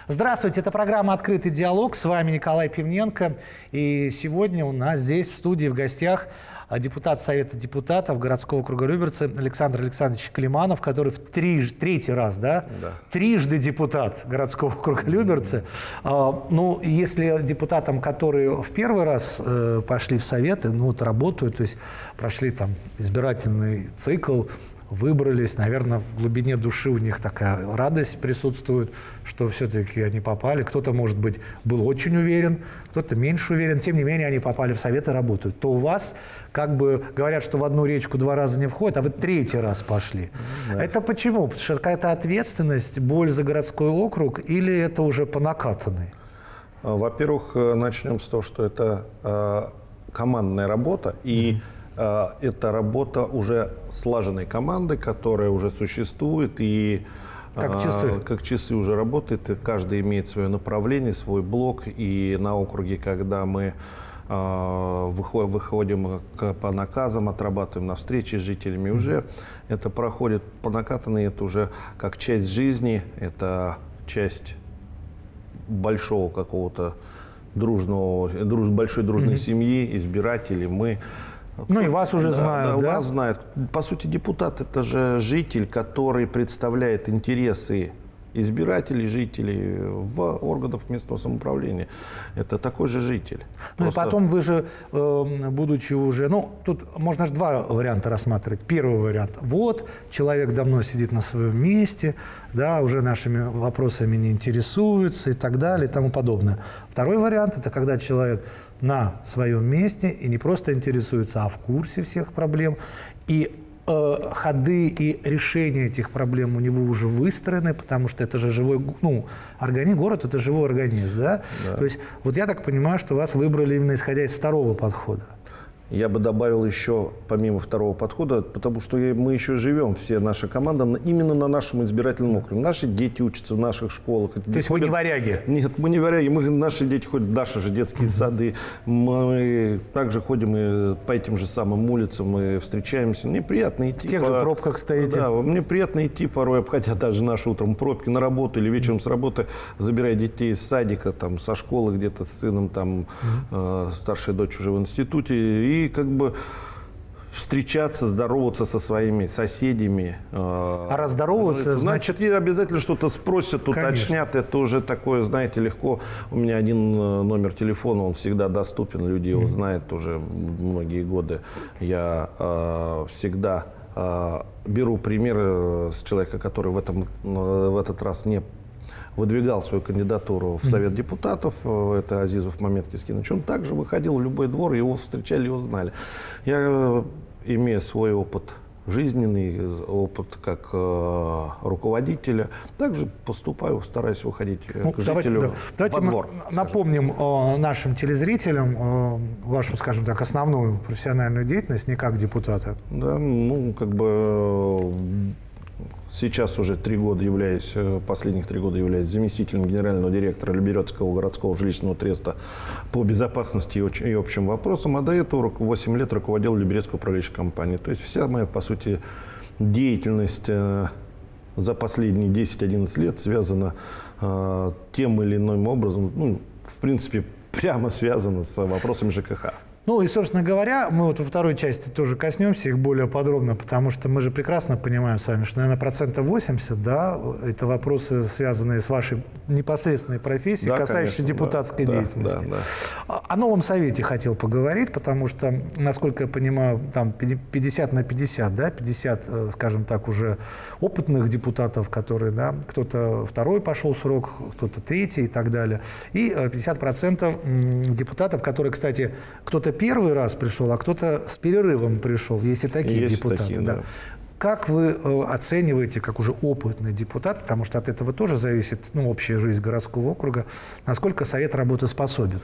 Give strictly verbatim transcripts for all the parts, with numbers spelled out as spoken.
Здравствуйте, это программа «Открытый диалог». С вами Николай Пивненко. И сегодня у нас здесь в студии в гостях депутат Совета депутатов городского округа Люберцы Александр Александрович Климанов, который в триж, третий раз, да? Да. Трижды депутат городского округа Люберцы. А, ну, если депутатам, которые в первый раз э, пошли в Советы, ну, вот работают, то есть прошли там избирательный цикл, выбрались, наверное, в глубине души у них такая радость присутствует, что все-таки они попали. Кто-то, может быть, был очень уверен, кто-то меньше уверен. Тем не менее, они попали в Совет и работают. То у вас, как бы, говорят, что в одну речку два раза не входит, а вы третий раз пошли. Да. Это почему? Потому что какая-то ответственность, боль за городской округ, или это уже по накатанной? Во-первых, начнем с того, что это э, командная работа, и mm-hmm. это работа уже слаженной команды, которая уже существует и как часы, как часы уже работает. И каждый имеет свое направление, свой блок. И на округе, когда мы выходим по наказам, отрабатываем на встречи с жителями, mm-hmm. уже это проходит по накатанной, это уже как часть жизни, это часть большого какого-то дружного, друж, большой дружной mm-hmm. семьи, избирателей. Мы Ну и вас уже да, знают, да? да? Вас знают. По сути, депутат – это же житель, который представляет интересы избирателей, жителей в органах местного самоуправления. Это такой же житель. Ну Просто... и потом вы же, будучи уже… Ну, тут можно же два варианта рассматривать. Первый вариант – вот, человек давно сидит на своем месте, да, уже нашими вопросами не интересуется и так далее и тому подобное. Второй вариант – это когда человек на своем месте и не просто интересуется, а в курсе всех проблем. И э, ходы и решения этих проблем у него уже выстроены, потому что это же живой, ну, организм, город – это живой организм, да? Да. То есть вот я так понимаю, что вас выбрали именно исходя из второго подхода. Я бы добавил еще, помимо второго подхода, потому что мы еще живем, все наша команда, именно на нашем избирательном округе. Наши дети учатся в наших школах. То есть ходят... вы не варяги? Нет, мы не варяги. Мы, наши дети ходят в наши же детские uh-huh. сады. Мы также ходим и по этим же самым улицам, мы встречаемся. Мне приятно идти. В тех по... же пробках стоите? Да, мне приятно идти порой, обходя даже наши утром пробки на работу или вечером с работы, забирая детей из садика, там, со школы где-то с сыном, там, uh-huh. э, старшая дочь уже в институте. И И как бы встречаться, здороваться со своими соседями. А разздороваться, значит, значит, обязательно что-то спросят, уточнят. Конечно. Это уже такое, знаете, легко. У меня один номер телефона, он всегда доступен, люди его mm-hmm. знают уже многие годы. Я э, всегда э, беру пример с человека, который в, этом, в этот раз не выдвигал свою кандидатуру в Совет депутатов, это Азизов Мамед Кискинович. Он также выходил в любой двор, его встречали, его знали. Я, имея свой опыт жизненный, опыт как э, руководителя, также поступаю, стараюсь выходить ну, к давайте, жителю да. Давайте во двор. Мы напомним э, нашим телезрителям э, вашу, скажем так, основную профессиональную деятельность, не как депутата. Да, ну, как бы... Э, Сейчас уже три года являюсь, последних три года являюсь заместителем генерального директора Люберецкого городского жилищного треста по безопасности и общим вопросам, а до этого восемь лет руководил Люберецкой управляющей компанией. То есть вся моя, по сути, деятельность за последние десять-одиннадцать лет связана тем или иным образом, ну, в принципе, прямо связана с вопросами ЖКХ. Ну и, собственно говоря, мы вот во второй части тоже коснемся их более подробно, потому что мы же прекрасно понимаем с вами, что, наверное, процентов восемьдесят, да, это вопросы, связанные с вашей непосредственной профессией, да, касающиеся конечно, депутатской да, деятельности. Да, да. О новом совете хотел поговорить, потому что, насколько я понимаю, там пятьдесят на пятьдесят, да, пятьдесят, скажем так, уже опытных депутатов, которые, да, кто-то второй пошел срок, кто-то третий и так далее, и пятьдесят процентов депутатов, которые, кстати, кто-то первый раз пришел, а кто-то с перерывом пришел. Есть и такие Есть депутаты. Такие, да. Да. Как вы э, оцениваете, как уже опытный депутат, потому что от этого тоже зависит ну, общая жизнь городского округа, насколько Совет работоспособен?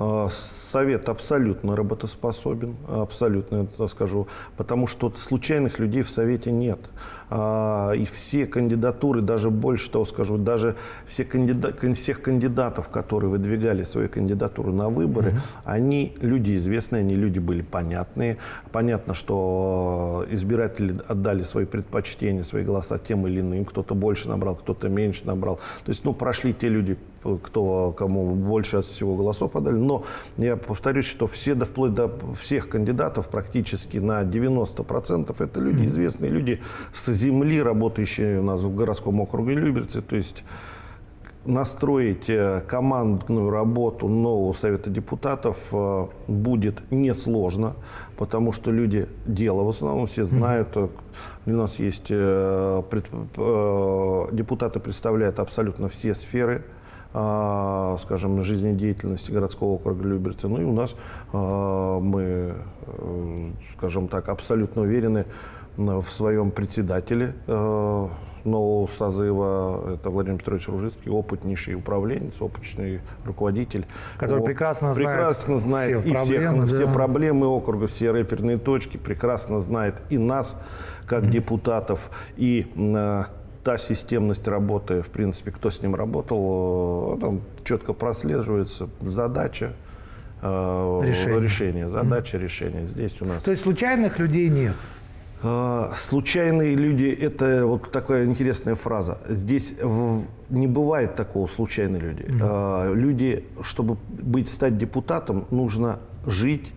Совет абсолютно работоспособен, абсолютно это скажу, потому что случайных людей в Совете нет. И все кандидатуры, даже больше того скажу, даже все кандида, всех кандидатов, которые выдвигали свою кандидатуру на выборы, mm-hmm. они люди известные, они люди были понятные. Понятно, что избиратели отдали свои предпочтения, свои голоса тем или иным. Кто-то больше набрал, кто-то меньше набрал. То есть, ну, прошли те люди, кто, кому больше всего голосов отдали. Но я повторюсь, что все, да, вплоть до всех кандидатов, практически на девяносто процентов, это люди, известные люди с земли, работающие у нас в городском округе Люберцы. То есть настроить командную работу нового Совета депутатов будет несложно, потому что люди дела в основном все знают. У нас есть депутаты, представляют абсолютно все сферы, скажем, жизнедеятельности городского округа Люберцы. Ну и у нас мы, скажем так, абсолютно уверены в своем председателе нового созыва. Это Владимир Петрович Ружицкий, опытнейший управленец, опытный руководитель. Который О, прекрасно знает, прекрасно знает все и проблемы, всех, да. все проблемы округа, все рэперные точки, прекрасно знает и нас, как mm-hmm. депутатов, и э, та системность работы, в принципе, кто с ним работал, э, там четко прослеживается задача, э, решение. решение, задача, mm-hmm. решение. Здесь у нас... То есть случайных людей нет? Случайные люди – это вот такая интересная фраза. Здесь не бывает такого случайные люди. Mm-hmm. Люди, чтобы быть, стать депутатом, нужно жить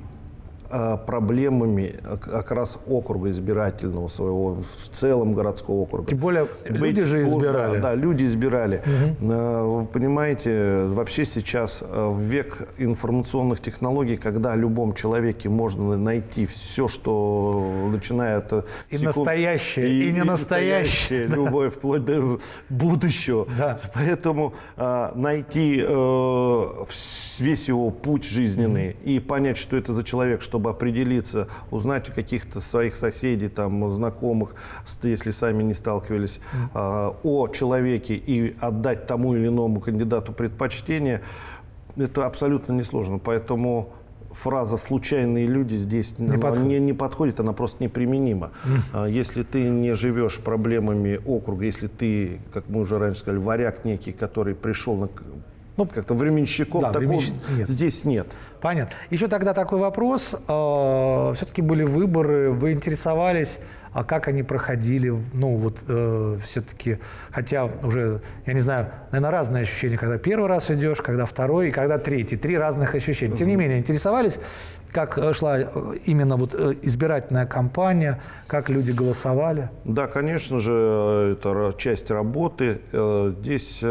проблемами как раз округа избирательного своего, в целом городского округа. Тем более люди Быть, же избирали. Да, да, люди избирали. Угу. Вы понимаете, вообще сейчас в век информационных технологий, когда о любом человеке можно найти все, что начиная от и секунд... настоящее, и, и не настоящее, да. Любое, вплоть до будущего. Да. Поэтому а, найти а, весь его путь жизненный mm-hmm. и понять, что это за человек, чтобы определиться, узнать у каких-то своих соседей, там, знакомых, если сами не сталкивались, mm-hmm. а, о человеке и отдать тому или иному кандидату предпочтение, это абсолютно несложно. Поэтому фраза «случайные люди» здесь не, подходит. Не, не подходит, она просто неприменима. Mm. Если ты не живешь проблемами округа, если ты, как мы уже раньше сказали, варяг некий, который пришел на, ну, как-то временщиком, да, такого временщ... нет. Здесь нет. Понятно. Еще тогда такой вопрос. Все-таки были выборы, вы интересовались, а как они проходили? Ну, вот э, все-таки, хотя уже, я не знаю, наверное, разные ощущения, когда первый раз идешь, когда второй и когда третий. Три разных ощущения. Тем не менее, интересовались, как шла именно вот избирательная кампания, как люди голосовали? Да, конечно же, это часть работы. Здесь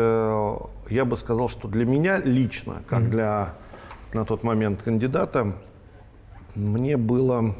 я бы сказал, что для меня лично, как mm-hmm. для на тот момент кандидата, мне было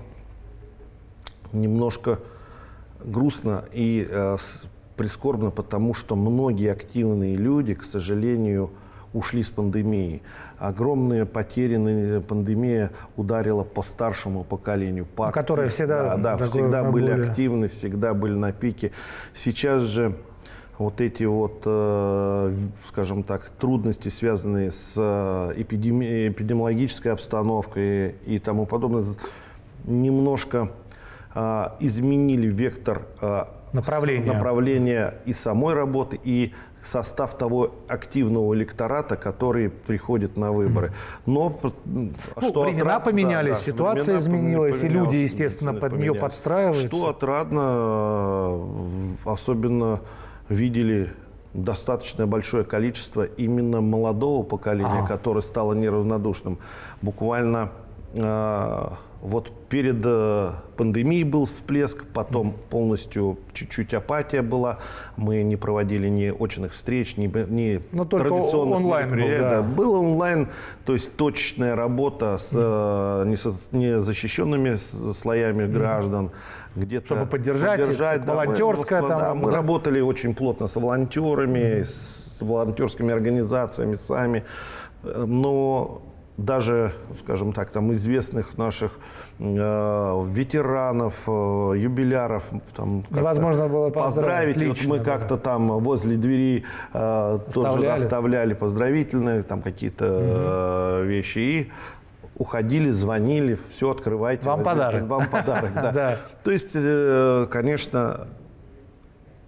немножко грустно и э, прискорбно, потому что многие активные люди, к сожалению, ушли с пандемией. Огромные потери пандемия ударила по старшему поколению. По которые всегда, да, да, всегда были более... активны, всегда были на пике. Сейчас же вот эти вот, э, скажем так, трудности, связанные с эпидеми... эпидемиологической обстановкой и тому подобное, немножко э, изменили вектор э, направления. направления и самой работы, и состав того активного электората, который приходит на выборы. Но ну, что времена отрад... поменялись, да, ситуация изменилась, и люди, естественно, под нее подстраиваются. Что отрадно, особенно видели достаточно большое количество именно молодого поколения, ага. которое стало неравнодушным. Буквально э, вот перед э, пандемией был всплеск, потом mm. полностью чуть-чуть апатия была. Мы не проводили ни очных встреч, ни, ни традиционных онлайн мероприятий. Был, да. Был онлайн, то есть точечная работа с э, незащищенными слоями mm. граждан. Где-то чтобы поддержать, поддержать да, волонтерская. Мы, там, да, мы да. работали очень плотно с волонтерами, mm-hmm. с волонтерскими организациями сами. Но даже, скажем так, там известных наших э, ветеранов, э, юбиляров там, невозможно было поздравить. поздравить. Лично, вот мы да. как-то там возле двери э, тоже оставляли поздравительные там какие-то mm-hmm. э, вещи. И уходили, звонили, все, открывайте. Вам возьмите, подарок. Вам подарок, да. да. То есть, конечно,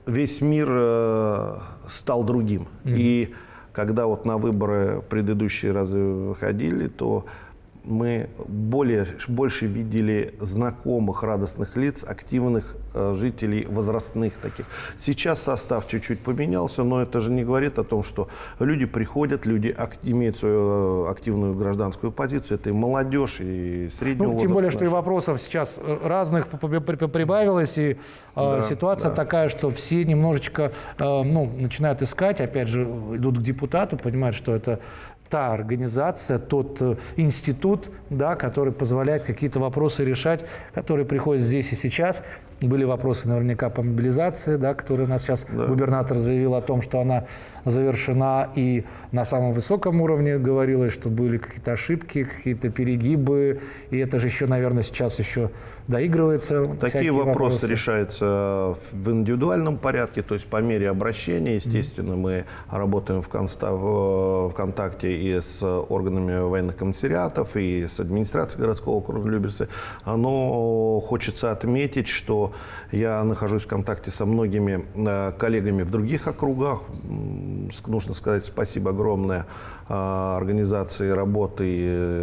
весь мир э, стал другим. Mm-hmm. И когда вот на выборы предыдущие разы выходили, то мы более, больше видели знакомых, радостных лиц, активных э, жителей, возрастных таких. Сейчас состав чуть-чуть поменялся, но это же не говорит о том, что люди приходят, люди ак- имеют свою активную гражданскую позицию. Это и молодежь, и среднего ну, возраста. Тем более, что и вопросов сейчас разных прибавилось, и э, да, ситуация да. такая, что все немножечко э, ну, начинают искать, опять же, идут к депутату, понимают, что это та организация, тот э, институт, да, который позволяет какие-то вопросы решать, которые приходят здесь и сейчас. Были вопросы наверняка по мобилизации, да, которые у нас сейчас да. губернатор заявил о том, что она завершена, и на самом высоком уровне говорилось, что были какие-то ошибки, какие-то перегибы, и это же еще, наверное, сейчас еще доигрывается. Такие вопросы, вопросы решаются в индивидуальном порядке, то есть по мере обращения. Естественно, mm-hmm. мы работаем в, конста- в контакте и с органами военных комиссариатов, и с администрацией городского округа Люберцы. Но хочется отметить, что я нахожусь в контакте со многими э, коллегами в других округах. Нужно сказать спасибо огромное э, организации работы,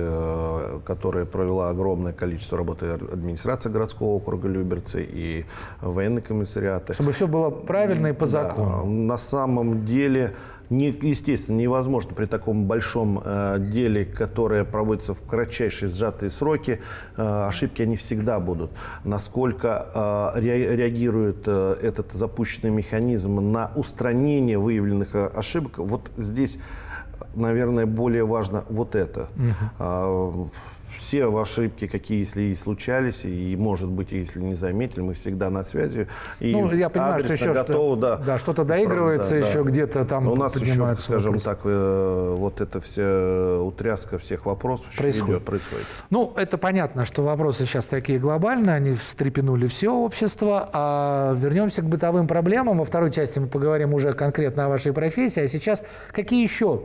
э, которая провела огромное количество работы администрации городского округа Люберцы и военные комиссариаты. Чтобы все было правильно и по закону. Да, на самом деле... Не, естественно, невозможно при таком большом э, деле, которое проводится в кратчайшие сжатые сроки, э, ошибки они всегда будут. Насколько э, ре, реагирует э, этот запущенный механизм на устранение выявленных э, ошибок, вот здесь, наверное, более важно вот это. Uh-huh. э, Все ошибки, какие, если и случались, и, может быть, если не заметили, мы всегда на связи. И ну, я понимаю, что еще готовы, что, да, да, что-то доигрывается, да, еще да. где-то там у нас еще, скажем вопрос. так, вот эта вся утряска всех вопросов происходит. Идет, происходит. Ну, это понятно, что вопросы сейчас такие глобальные, они встрепенули все общество. А вернемся к бытовым проблемам. Во второй части мы поговорим уже конкретно о вашей профессии. А сейчас какие еще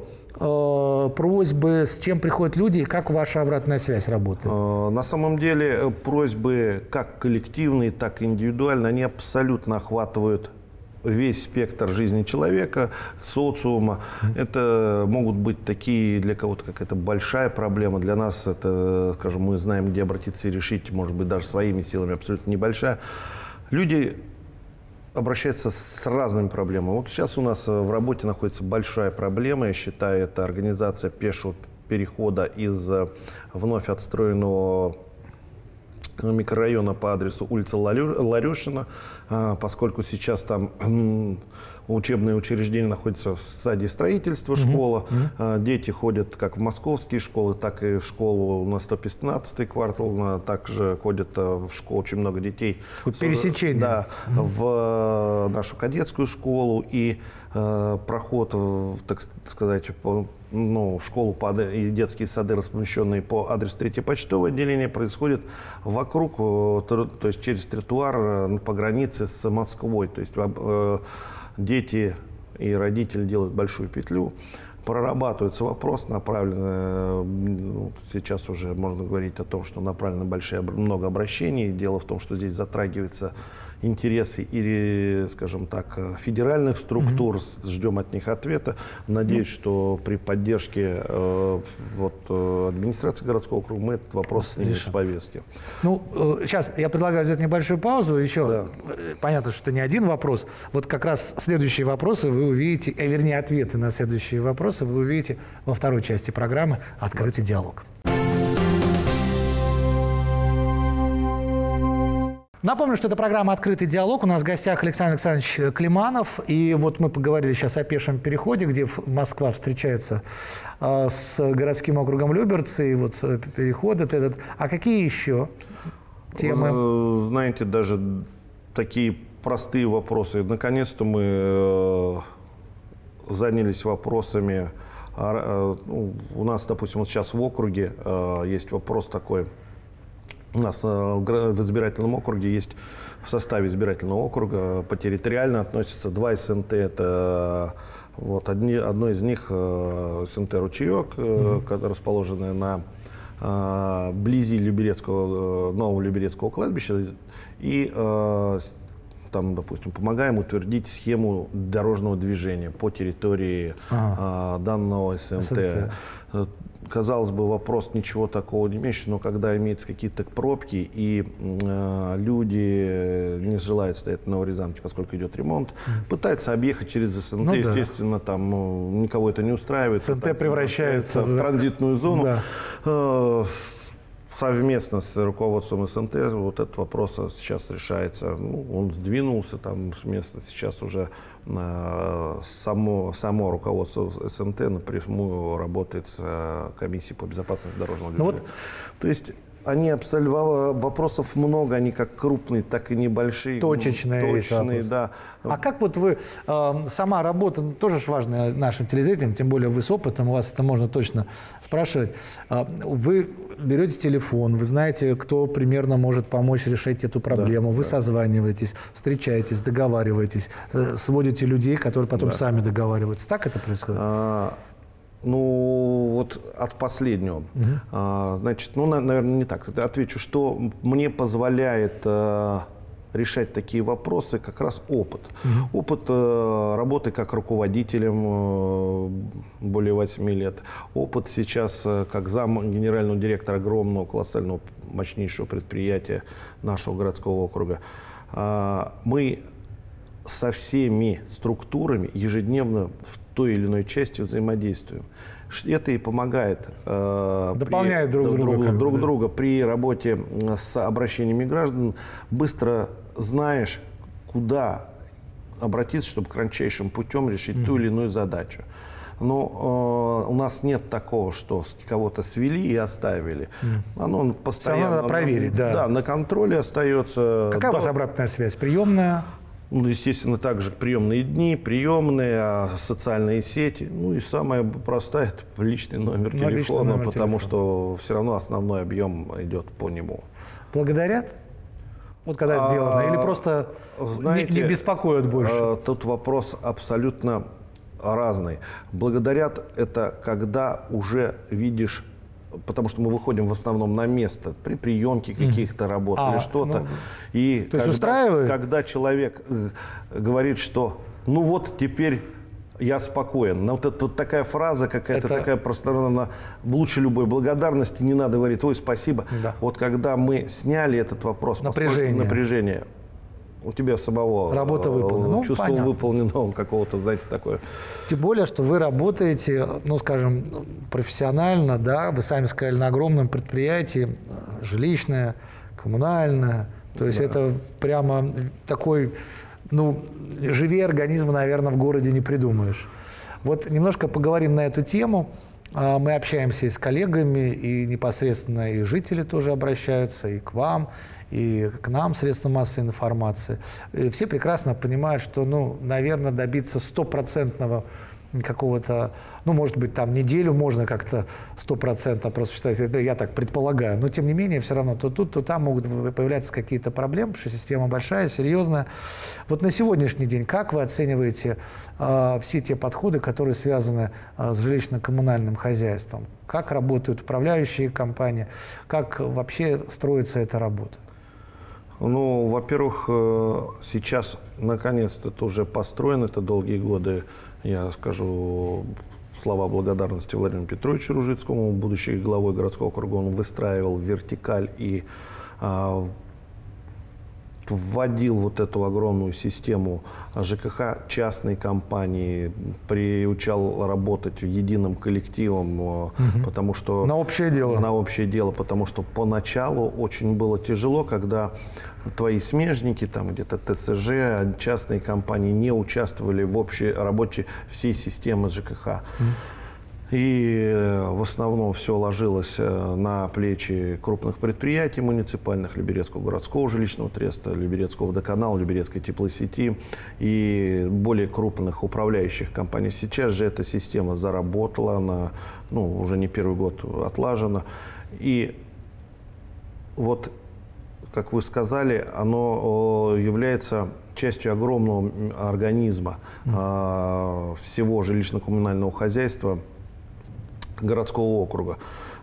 просьбы, с чем приходят люди и как ваша обратная связь работает? На самом деле просьбы как коллективные, так и индивидуальные, они абсолютно охватывают весь спектр жизни человека, социума. Это могут быть такие для кого-то какая-то большая проблема. Для нас это, скажем, мы знаем, где обратиться и решить, может быть, даже своими силами, абсолютно небольшая. Люди обращается с разными проблемами. Вот сейчас у нас в работе находится большая проблема, я считаю, это организация пешего перехода из вновь отстроенного микрорайона по адресу улица Ларюшина, поскольку сейчас там учебное учреждение находится в стадии строительства, школа. Mm-hmm. Дети ходят как в московские школы, так и в школу на сто пятнадцатый квартал. Также ходят в школу очень много детей. Пересечение. Да, mm-hmm. в нашу кадетскую школу. И э, проход, так сказать, по, ну, в школу по, и детские сады, размещенные по адресу третье почтовое отделение, происходит вокруг, то, то есть через тротуар по границе с Москвой. То есть э, дети и родители делают большую петлю, прорабатывается вопрос, направлено, ну, сейчас уже можно говорить о том, что направлено большое, много обращений. Дело в том, что здесь затрагиваются интересы или, скажем так, федеральных структур, mm-hmm. ждем от них ответа. Надеюсь, mm-hmm. что при поддержке э, вот, администрации городского округа мы этот вопрос снимем с повестки. Ну, сейчас я предлагаю взять небольшую паузу. Еще да. понятно, что это не один вопрос. Вот как раз следующие вопросы вы увидите, э, вернее, ответы на следующие вопросы вы увидите во второй части программы «Открытый диалог». Напомню, что это программа «Открытый диалог». У нас в гостях Александр Александрович Климанов. И вот мы поговорили сейчас о пешем переходе, где Москва встречается э, с городским округом Люберцы. И вот переход этот. А какие еще темы? Вы знаете, даже такие простые вопросы. Наконец-то мы э, занялись вопросами. Э, э, у нас, допустим, вот сейчас в округе э, есть вопрос такой. У нас в избирательном округе есть, в составе избирательного округа по территориально относятся два эс эн тэ. Это вот одни, одно из них эс эн тэ «Ручеек», mm-hmm. расположенное на вблизи Люберецкого, нового Люберецкого кладбища. И там, допустим, помогаем утвердить схему дорожного движения по территории ага. данного СМТ. СМТ. Казалось бы, вопрос ничего такого не имеющий, но когда имеются какие-то пробки и э, люди не желают стоять на Новорязанке, поскольку идет ремонт, mm. пытаются объехать через СНТ, ну, естественно, да. там ну, никого это не устраивает. СНТ превращается в транзитную зону. Да. Э, совместно с руководством СНТ вот этот вопрос сейчас решается. Ну, он сдвинулся там с места, сейчас уже э, само, само руководство СНТ напрямую работает с комиссией по безопасности дорожного движения. Ну, вот. То есть они абсолютно, вопросов много, они как крупные, так и небольшие. Точечные. Точные, да. А как вот вы, э, сама работа, ну, тоже ж важная нашим телезрителям, тем более вы с опытом, у вас это можно точно спрашивать. Э, вы берете телефон, вы знаете, кто примерно может помочь решить эту проблему, да, вы да. созваниваетесь, встречаетесь, договариваетесь, э, сводите людей, которые потом да. сами договариваются. Так это происходит? А... Ну, вот от последнего. Угу. А, значит, ну, наверное, не так. Отвечу, что мне позволяет а, решать такие вопросы как раз опыт. Угу. Опыт а, работы как руководителем а, более восьми лет. Опыт сейчас а, как зам генерального директора огромного, колоссального, мощнейшего предприятия нашего городского округа. А, мы со всеми структурами ежедневно в той или иной части взаимодействуем. Это и помогает э, дополняет при, друг, друга, друг, друг друга при работе с обращениями граждан. Быстро знаешь, куда обратиться, чтобы кратчайшим путем решить mm-hmm. ту или иную задачу. Но э, у нас нет такого, что кого-то свели и оставили. Mm. Оно постоянно... Все надо проверить, да. Да, на контроле остается... Какая да. у вас обратная связь? Приемная? Ну, естественно, также приемные дни, приемные, социальные сети. Ну и самое простое – это личный номер ну, телефона, номер потому телефона. Что все равно основной объем идет по нему. Благодарят? Вот когда а, сделано? Или просто знаете, не, не беспокоят больше? Тут вопрос абсолютно разный. Благодарят – это когда уже видишь... Потому что мы выходим в основном на место при приемке каких-то работ а, или что-то. Ну, и то когда, есть устраивает? Когда человек э, говорит, что ну вот теперь я спокоен. Вот, это, вот такая фраза какая-то, это... такая пространная, лучше любой благодарности, не надо говорить, ой, спасибо. Да. Вот когда мы сняли этот вопрос, напряжение, напряжение у тебя самого работа выполнена. Чувство ну, выполненного какого-то, знаете, такое. Тем более, что вы работаете, ну, скажем, профессионально, да, вы сами сказали, на огромном предприятии, жилищное, коммунальное. То есть да. это прямо такой, ну, живее организма, наверное, в городе не придумаешь. Вот немножко поговорим на эту тему. Мы общаемся и с коллегами, и непосредственно и жители тоже обращаются, и к вам, и к нам, средства массовой информации. И все прекрасно понимают, что, ну, наверное, добиться стопроцентного какого-то, ну, может быть, там неделю можно как-то стопроцентно просто считать, это я так предполагаю, но тем не менее все равно то тут, то там могут появляться какие-то проблемы, потому что система большая, серьезная. Вот на сегодняшний день как вы оцениваете э, все те подходы, которые связаны э, с жилищно-коммунальным хозяйством? Как работают управляющие компании? Как вообще строится эта работа? Ну, во-первых, сейчас наконец-то это уже построено, это долгие годы. Я скажу слова благодарности Владимиру Петровичу Ружицкому, будучи главой городского округа, он выстраивал вертикаль и а, вводил вот эту огромную систему ЖКХ частной компании, приучал работать единым коллективом, угу. потому что... На общее дело. На общее дело, потому что поначалу очень было тяжело, когда твои смежники, там где-то ТЦЖ, частные компании не участвовали в общей работе всей системы ЖКХ. Mm. И в основном все ложилось на плечи крупных предприятий муниципальных, Люберецкого городского жилищного треста, Люберецкого водоканала, Люберецкой теплосети и более крупных управляющих компаний. Сейчас же эта система заработала, она ну, уже не первый год отлажена. И вот, как вы сказали, оно является частью огромного организма mm. всего жилищно-коммунального хозяйства городского округа.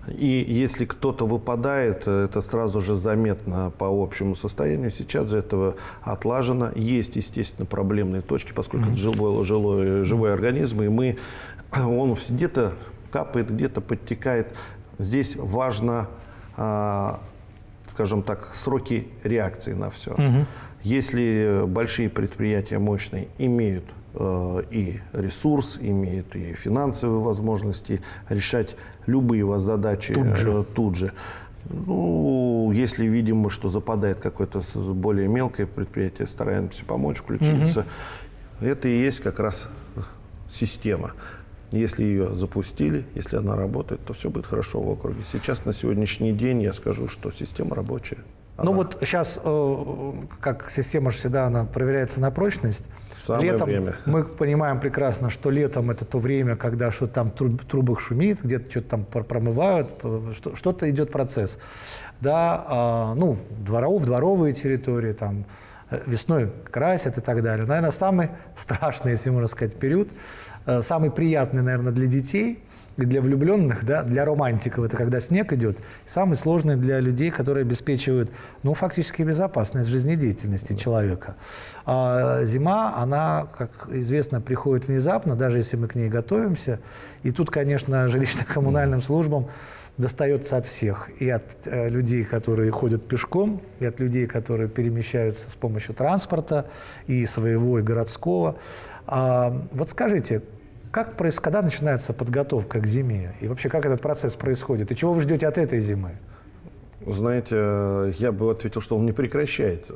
И если кто-то выпадает, это сразу же заметно по общему состоянию. Сейчас же этого отлажено. Есть, естественно, проблемные точки, поскольку mm-hmm. это живой, жилой, живой организм, и мы, он где-то капает, где-то подтекает. Здесь важно, скажем так, сроки реакции на все. Mm-hmm. Если большие предприятия мощные имеют и ресурс, имеют и финансовые возможности решать любые вас задачи тут же. Тут же. Ну, если видим, что западает какое-то более мелкое предприятие, стараемся помочь, включиться. Угу. Это и есть как раз система. Если ее запустили, если она работает, то все будет хорошо в округе. Сейчас, на сегодняшний день, я скажу, что система рабочая. Ну вот сейчас, как система же всегда, она проверяется на прочность. Самое летом время. Мы понимаем прекрасно, что летом это то время, когда что-то там в трубах шумит, где-то что-то там промывают, что-то идет процесс. Да, ну, дворов, дворовые территории, там, весной красят и так далее. Наверное, самый страшный, если можно сказать, период, самый приятный, наверное, для детей, и для влюбленных, да, для романтиков, это когда снег идет, самый сложный для людей, которые обеспечивают, ну, фактически безопасность жизнедеятельности человека. А зима, она, как известно, приходит внезапно, даже если мы к ней готовимся. И тут, конечно, жилищно-коммунальным службам достается от всех. И от э, людей, которые ходят пешком, и от людей, которые перемещаются с помощью транспорта, и своего, и городского. А, вот скажите, Как происходит, когда начинается подготовка к зиме? И вообще, как этот процесс происходит? И чего вы ждете от этой зимы? Знаете, я бы ответил, что он не прекращается.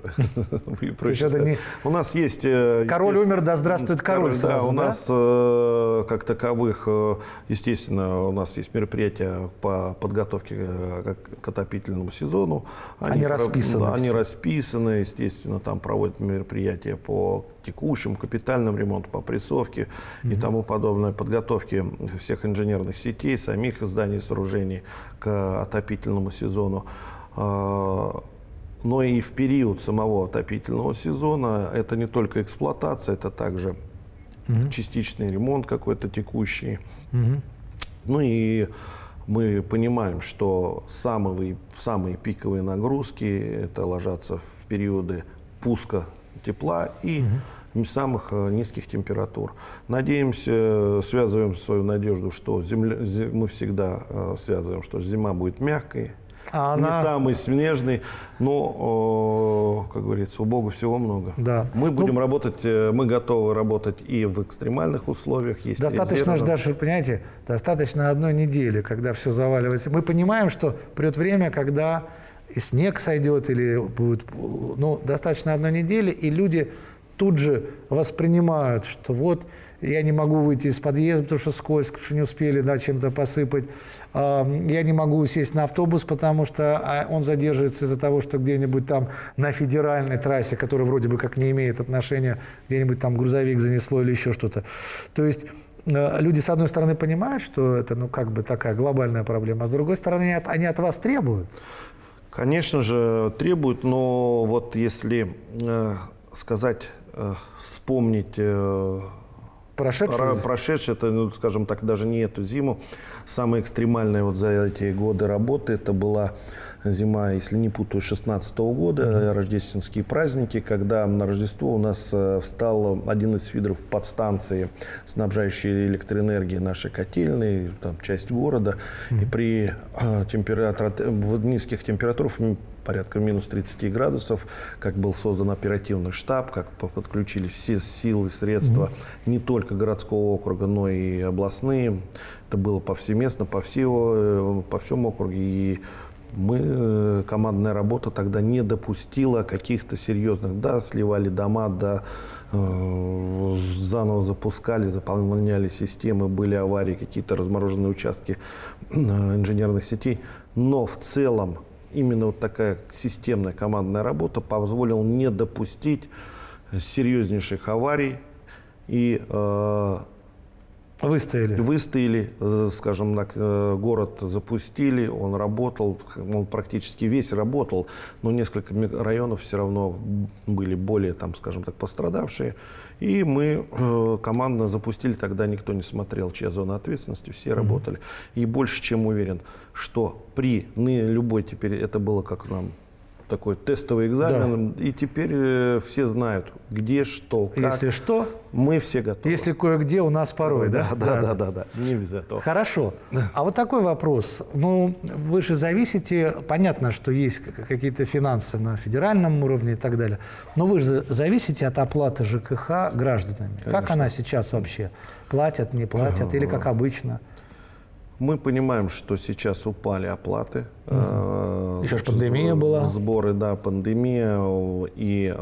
У нас есть... Король умер, да здравствует король сразу, да? У нас, как таковых, естественно, у нас есть мероприятия по подготовке к отопительному сезону. Они расписаны. Они расписаны, естественно, там проводят мероприятия по текущему, капитальному ремонту, по прессовке и тому подобное, подготовке всех инженерных сетей, самих зданий и сооружений к отопительному сезону. Но и в период самого отопительного сезона это не только эксплуатация, это также угу. частичный ремонт какой-то текущий. Угу. Ну и мы понимаем, что самые, самые пиковые нагрузки это ложатся в периоды пуска тепла и угу. самых низких температур. Надеемся, связываем свою надежду, что земля, мы всегда связываем, что зима будет мягкой, а не она... самый снежный, но, как говорится, у Бога всего много. Да. Мы будем ну, работать, мы готовы работать и в экстремальных условиях. Есть достаточно же даже, понимаете, достаточно одной недели, когда все заваливается. Мы понимаем, что придет время, когда и снег сойдет, или будет, ну, достаточно одной недели, и люди тут же воспринимают, что вот я не могу выйти из подъезда, потому что скользко, потому что не успели, да, чем-то посыпать. Я не могу сесть на автобус, потому что он задерживается из-за того, что где-нибудь там на федеральной трассе, которая вроде бы как не имеет отношения, где-нибудь там грузовик занесло или еще что-то. То есть люди, с одной стороны, понимают, что это, ну, как бы такая глобальная проблема, а с другой стороны, они от вас требуют. Конечно же, требуют, но вот если э, сказать, э, вспомнить... Э, Прошедшее? Прошедшее, это, ну, скажем так, даже не эту зиму. Самая экстремальная вот за эти годы работы, это была зима, если не путаю, шестнадцатого года, mm-hmm. рождественские праздники, когда на Рождество у нас встал один из фидеров подстанции, снабжающей электроэнергией нашей котельной, там, часть города. Mm-hmm. И при э, температуре, в низких температурах, порядка минус тридцати градусов, как был создан оперативный штаб, как подключили все силы, средства, mm-hmm. не только городского округа, но и областные. Это было повсеместно, по, всего, по всему округе. И мы, командная работа тогда не допустила каких-то серьезных, да, сливали дома, да, э, заново запускали, заполняли системы, были аварии, какие-то размороженные участки э, инженерных сетей. Но в целом именно вот такая системная командная работа позволила не допустить серьезнейших аварий и э, Выстояли. Выстояли, скажем так, город запустили, он работал, он практически весь работал, но несколько районов все равно были более, там, скажем так, пострадавшие. И мы э, командно запустили, тогда никто не смотрел, чья зона ответственности, все mm-hmm. работали. И больше чем уверен, что при ну, любой теперь, это было как нам такой тестовый экзамен, да. и теперь э, все знают, где, что, как. Если что, мы все готовы. Если кое-где у нас порой, да? Да, да, да, да, да, не без этого. Хорошо. А вот такой вопрос. Ну, вы же зависите, понятно, что есть какие-то финансы на федеральном уровне и так далее, но вы же зависите от оплаты ЖКХ гражданами. Конечно. Как она сейчас вообще? Платят, не платят или как обычно? Мы понимаем, что сейчас упали оплаты. Угу. Еще же пандемия была. Сборы, да, пандемия и,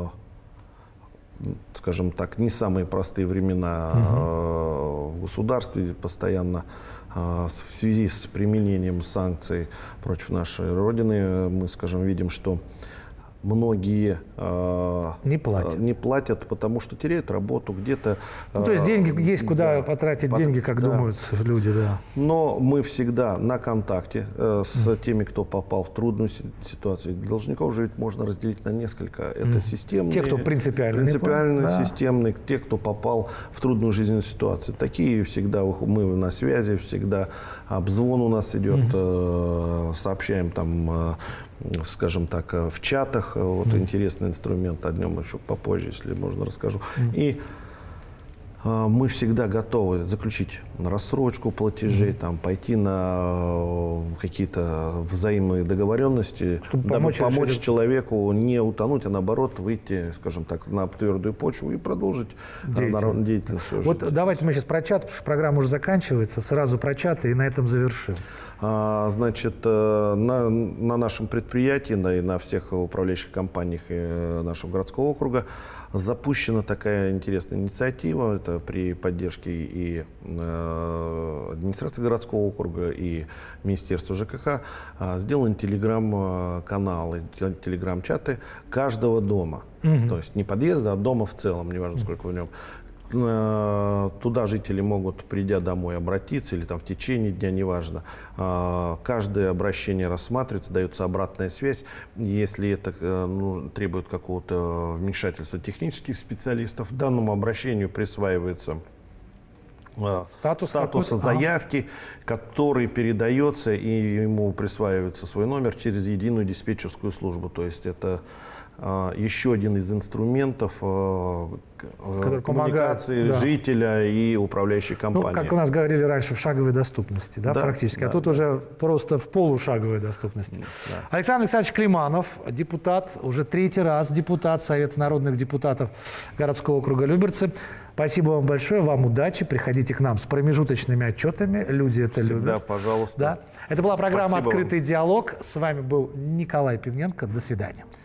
скажем так, не самые простые времена угу. в государстве. Постоянно в связи с применением санкций против нашей Родины мы, скажем, видим, что многие э, не платят. не платят, потому что теряют работу где-то. Ну, то есть деньги есть куда да, потратить под, деньги, как да. думают люди, да. Но мы всегда на контакте э, с mm. теми, кто попал в трудную ситуацию. Должников же ведь можно разделить на несколько. Это mm. системные, те, кто принципиально, принципиально да. системные, те, кто попал в трудную жизненную ситуацию. Такие всегда мы на связи, всегда обзвон у нас идет, mm. э, сообщаем там. Э, скажем так, в чатах. Вот mm. интересный инструмент, о нем еще попозже, если можно, расскажу. Mm. И э, мы всегда готовы заключить на рассрочку платежей, mm. там, пойти на какие-то взаимные договоренности, чтобы помочь, помочь человеку не утонуть, а наоборот выйти, скажем так, на твердую почву и продолжить деятельность. деятельность вот давайте мы сейчас про чат, потому что программа уже заканчивается, сразу про чат и на этом завершим. Значит, на, на нашем предприятии, да, и на всех управляющих компаниях нашего городского округа запущена такая интересная инициатива. Это при поддержке и э, администрации городского округа, и Министерства ЖКХ. Сделаны телеграм-каналы, телеграм-чаты каждого дома. Угу. То есть не подъезда, а дома в целом, неважно, сколько в нем. Туда жители могут, придя домой, обратиться или там в течение дня, неважно. Каждое обращение рассматривается, дается обратная связь. Если это ну, требует какого-то вмешательства технических специалистов, данному обращению присваивается статус статуса заявки, а. который передается, и ему присваивается свой номер через единую диспетчерскую службу. То есть это еще один из инструментов который коммуникации помогает, да. жителя и управляющей компании. Ну, как у нас говорили раньше, в шаговой доступности, да, да, практически. Да, а тут да. уже просто в полушаговой доступности. Да. Александр Александрович Климанов, депутат, уже третий раз депутат Совета народных депутатов городского округа Люберцы. Спасибо вам большое, вам удачи. Приходите к нам с промежуточными отчетами. Люди это Всегда, любят. Да, пожалуйста. Да. Это была программа Спасибо «Открытый вам. диалог». С вами был Николай Пивненко. До свидания.